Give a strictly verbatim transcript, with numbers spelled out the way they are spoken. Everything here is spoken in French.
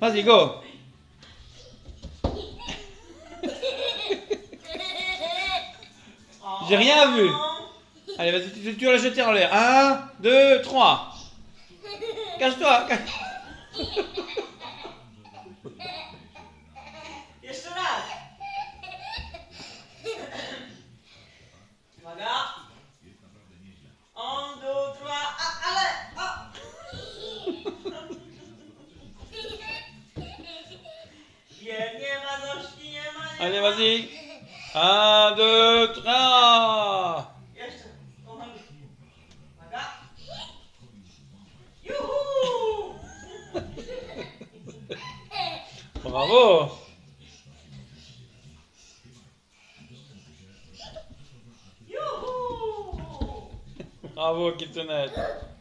Vas-y, go. J'ai rien vu. Allez, vas-y, tu, tu vas la jeter en l'air. Un, deux, trois. Cache-toi. Cache Jeszcze raz. Uwaga. Un, deux, trois. A, ale. O. Nie, nie ma dość, nie ma, nie Allez, ma. vas-y. Un, deux, trois. Jeszcze. Powolutku. Uwaga. Juhu! Bravo. Juhu! Bravo, Kitsune.